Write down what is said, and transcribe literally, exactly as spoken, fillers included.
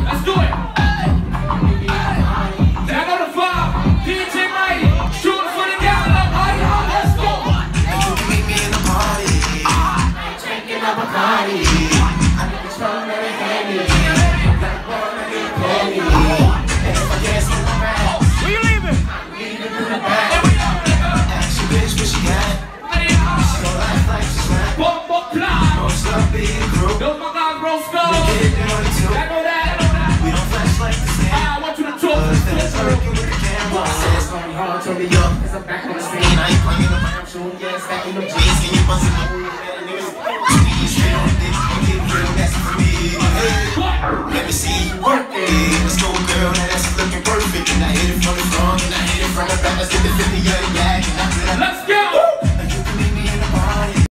Let's do it. Now go to five. D J Mighty. Shoot for the gallon up. Party hard. Let's go. You can meet me in the party. I'm drinking up a party. I need the strong very handy. Black boy, I need a penny. And if I can't see the back, where you leaving? I'm leaving to the back. Ask your bitch what she got. She gon' laugh like she's rap. Bump, bump, fly. No sloppy in the group. Those my guys, bro, skull. We get it on the two. That go that. We don't flash like the same. I want you to talk. That's working with the camera. Said it's gonna be hard, turn me up, cause I'm back on the scene. I ain't playing around, shooting, yeah, stacking them G's. Can you bust it?